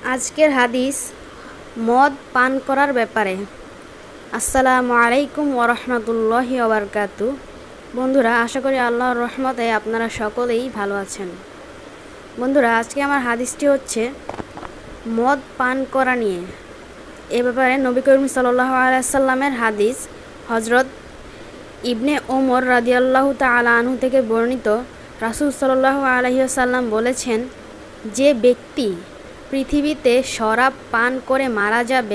আজকের হাদিস মদ পান করার ব্যাপারে। আসসালামু আলাইকুম ওরহমতুল্লাহি ওবারকাতু। বন্ধুরা, আশা করি আল্লাহর রহমতে আপনারা সকলেই ভালো আছেন। বন্ধুরা, আজকে আমার হাদিসটি হচ্ছে মদ পান করা নিয়ে। এ ব্যাপারে নবী করিম সাল্লাল্লাহু আলাইহি সাল্লামের হাদিস। হজরত ইবনে ওমর রাদিয়াল্লাহু তাআলা আনহু থেকে বর্ণিত, রাসূল সাল্লাল্লাহু আলাইহি ওয়াসাল্লাম বলেছেন, যে ব্যক্তি পৃথিবীতে শরাব পান করে মারা যাবে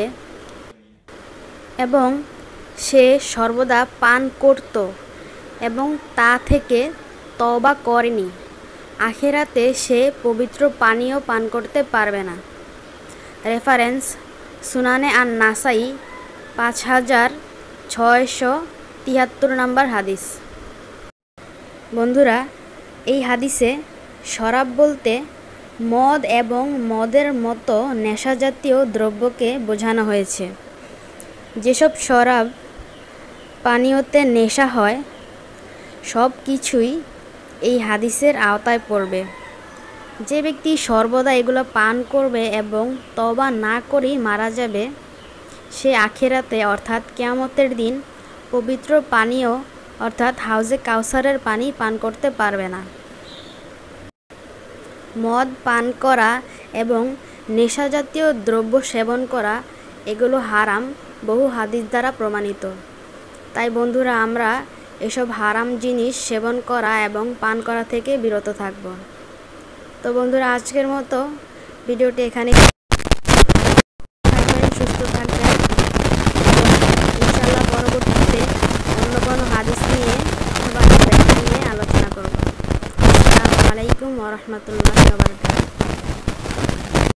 এবং সে সর্বদা পান করত এবং তা থেকে তওবা করেনি, আখিরাতে সে পবিত্র পানীয় পান করতে পারবে না। রেফারেন্স: সুনানে আন নাসাই 5673 নম্বর হাদিস। বন্ধুরা, এই হাদিসে শরাব বলতে মদ এবং মদের মতো নেশাজাতীয় দ্রব্যকে বোঝানো হয়েছে। যেসব শরাব পানীয়তে নেশা হয়, সব কিছুই এই হাদিসের আওতায় পড়বে। যে ব্যক্তি সর্বদা এগুলো পান করবে এবং তওবা না করেই মারা যাবে, সে আখিরাতে অর্থাৎ কিয়ামতের দিন পবিত্র পানীয় অর্থাৎ হাউজে কাউসারের পানি পান করতে পারবে না। মদ পান করা এবং নেশাজাতীয় দ্রব্য সেবন করা এগুলো হারাম, বহু হাদিস দ্বারা প্রমাণিত। তাই বন্ধুরা, আমরা এসব হারাম জিনিস সেবন করা এবং পান করা থেকে বিরত থাকব। তো বন্ধুরা, আজকের মতো ভিডিওটি এখানে থাকবেন, সুস্থ থাকবেন। ইনশাআল্লাহ পরবর্তীতে অন্য কোনো হাদিস নিয়ে অথবা ব্যাখ্যা নিয়ে আলোচনা করব। আসসালামু আলাইকুম ওয়া রাহমাতুল্লাহি ওয়া বারাকাতুহু।